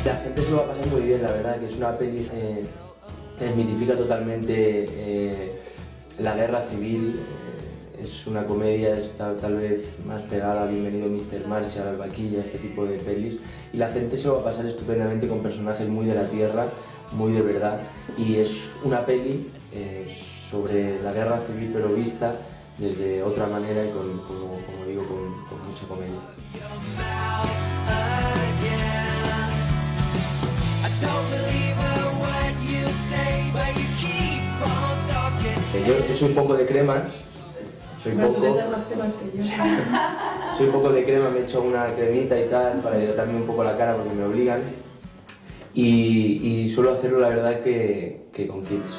La gente se lo va a pasar muy bien, la verdad, que es una peli que desmitifica totalmente la guerra civil. Es una comedia, está tal vez más pegada a Bienvenido Mr. Marshall, al Vaquilla, este tipo de pelis. Y la gente se lo va a pasar estupendamente con personajes muy de la tierra, muy de verdad. Y es una peli sobre la guerra civil, pero vista desde otra manera y como digo, con mucha comedia. Yo soy un poco de crema, soy Bueno, tú te poco, echas más cremas que yo. soy un poco de crema, me echo una cremita y tal para hidratarme un poco la cara porque me obligan y suelo hacerlo la verdad que con kids.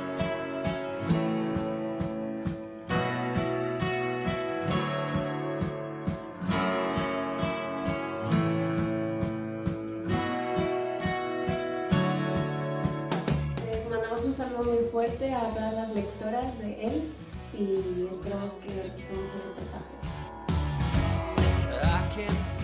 Mandamos un saludo muy fuerte a todas las lectoras de él y esperamos que os guste mucho el reportaje.